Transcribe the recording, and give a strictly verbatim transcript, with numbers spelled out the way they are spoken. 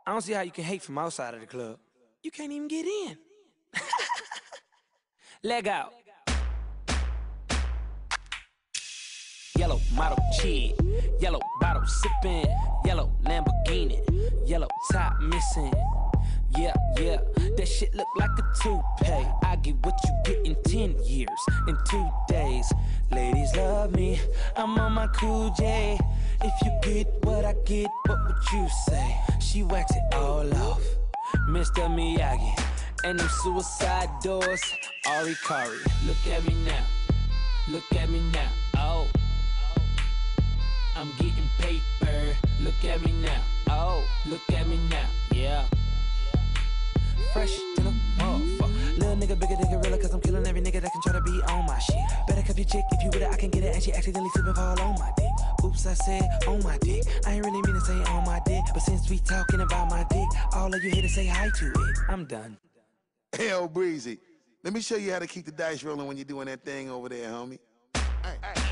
I don't see how you can hate from outside of the club. You can't even get in. Leg out. Yellow model chick, yellow bottle sipping, yellow Lamborghini, yellow top missing. Yeah, yeah, that shit look like a toupee. I get what you get in ten years, in two days. Ladies love me, I'm on my cool J. If you get what I get, what would you say? She waxed it all off, Mister Miyagi. And them suicide doors, Ari Kari. Look at me now, look at me now, oh. I'm getting paper, look at me now, oh. Look at me now, yeah. Fresh to the motherfucker. Little nigga bigger than gorilla, cause I'm killing every nigga that can try to be on my shit. Better cuff your chick, if you with it, I can get it. And she accidentally slip and fall on my dick. Oops, I said on my dick. I ain't really mean to say on my dick, but since we talking about my dick, all of you here to say hi to it. I'm done. Hell, Breezy, let me show you how to keep the dice rolling when you're doing that thing over there, homie. Hey, hey.